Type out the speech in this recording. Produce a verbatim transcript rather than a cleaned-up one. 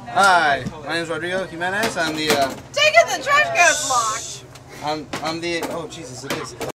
Hi, my name is Rodrigo Jimenez. I'm the. Uh, Take it, the trash goes locked. I'm I'm the. Oh Jesus, it is.